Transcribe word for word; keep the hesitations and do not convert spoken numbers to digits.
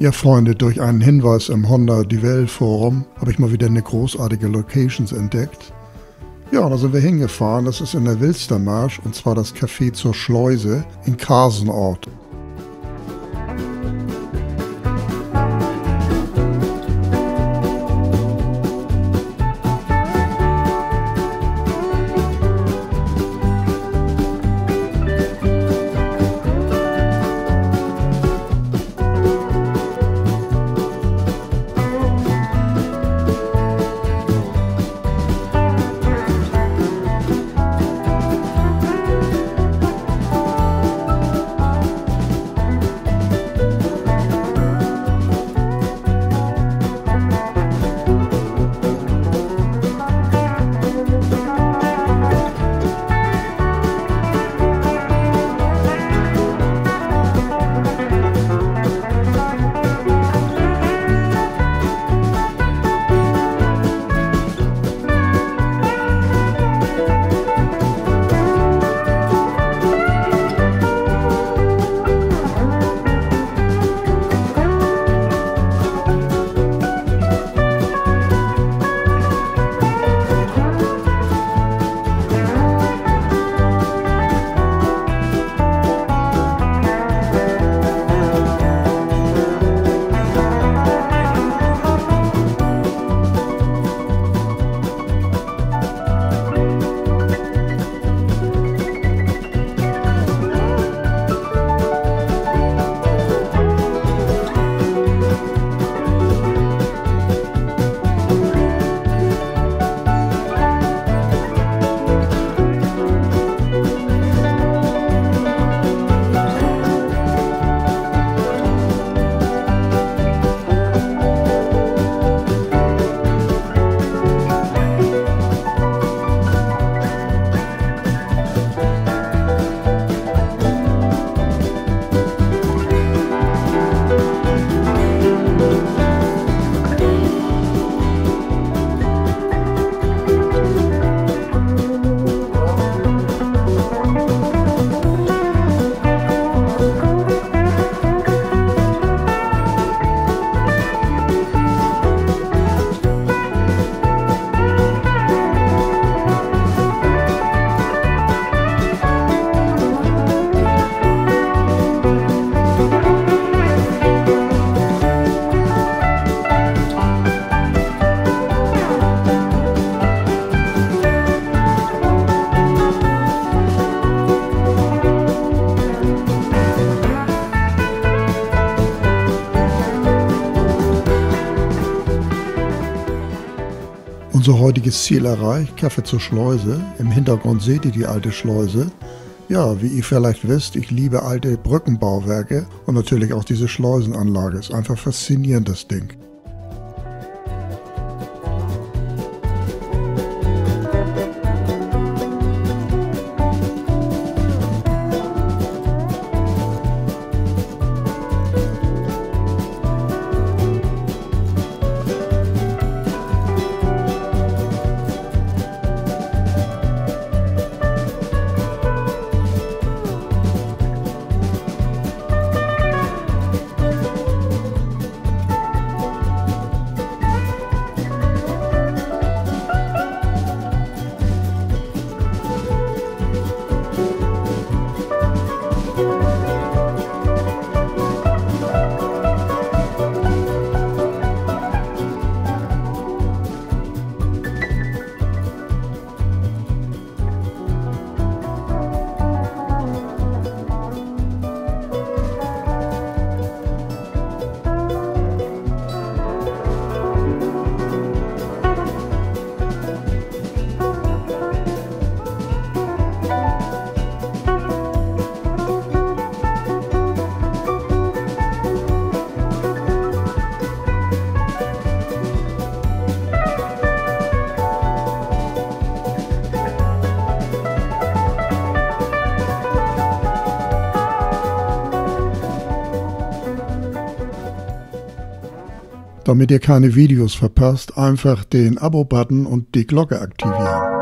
Ja, Freunde, durch einen Hinweis im Honda Duvel Forum habe ich mal wieder eine großartige Locations entdeckt. Ja, da sind wir hingefahren. Das ist in der Wilstermarsch und zwar das Café zur Schleuse in Karsenort. Unser heutiges Ziel erreicht, Kaffee zur Schleuse. Im Hintergrund seht ihr die alte Schleuse. Ja, wie ihr vielleicht wisst, ich liebe alte Brückenbauwerke und natürlich auch diese Schleusenanlage. Ist einfach faszinierend, das Ding. Damit ihr keine Videos verpasst, einfach den Abo-Button und die Glocke aktivieren.